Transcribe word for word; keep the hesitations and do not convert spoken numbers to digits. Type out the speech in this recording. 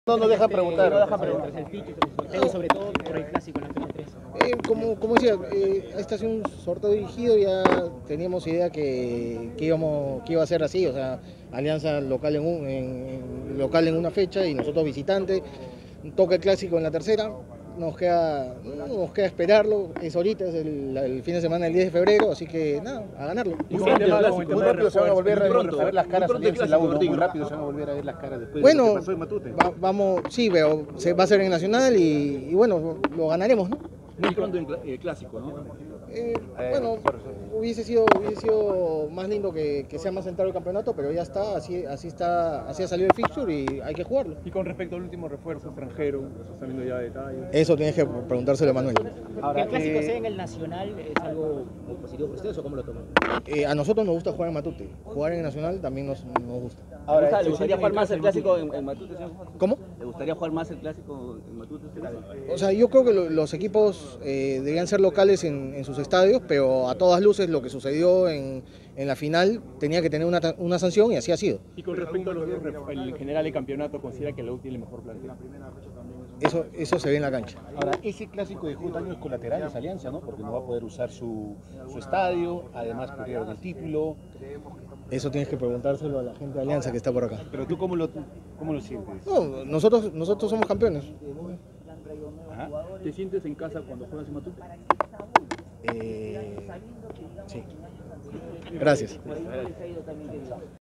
No nos deja preguntar. No deja preguntar. El ficho, el sorteo, sobre todo por el clásico en la fecha tres. Eh, como, como decía, eh, este ha sido un sorteo dirigido, ya teníamos idea que, que, íbamos, que iba a ser así, o sea, Alianza local en, un, en, local en una fecha y nosotros visitantes, toca el clásico en la tercera, nos queda, nos queda esperarlo, es ahorita, es el, el fin de semana del diez de febrero, así que nada, a ganarlo. Muy, muy, muy rápido se van a volver a ver las caras en la U, muy rápido se van a volver a ver las caras después bueno, de lo que pasó en Matute. Va, vamos, sí, pero se va a hacer en Nacional y, y bueno, lo ganaremos, ¿no? Muy pronto en el clásico, ¿no? Eh, bueno, hubiese sido, hubiese sido más lindo que, que sea más centrado el campeonato, pero ya está, así, así está, así ha salido el fixture y hay que jugarlo. Y con respecto al último refuerzo extranjero, se están viendo ya detalles. Eso tienes que preguntárselo a Manuel. Ahora, que el clásico eh... sea en el Nacional es algo positivo para ustedes o cómo lo toman? Eh, a nosotros nos gusta jugar en Matute, jugar en el Nacional también nos, nos gusta. Ahora, ¿le gusta, gustaría jugar más el clásico en, en Matute? ¿Cómo? ¿Le gustaría jugar más el clásico en Matute? O sea, yo creo que lo, los equipos eh, deberían ser locales en, en sus estadios, pero a todas luces lo que sucedió en, en la final tenía que tener una, una sanción y así ha sido. Y con respecto a los el general de campeonato, ¿considera que la U tiene el mejor plantel? Eso, eso se ve en la cancha. Ahora, ese clásico dejó daños colaterales a Alianza, ¿no? Porque no va a poder usar su, su estadio, además perdieron el título. Eso tienes que preguntárselo a la gente de Alianza que está por acá. Pero tú, ¿cómo lo, cómo lo sientes? No, nosotros, nosotros somos campeones. Ajá. ¿Te sientes en casa cuando juegas en Matute? Eh, sí. Gracias.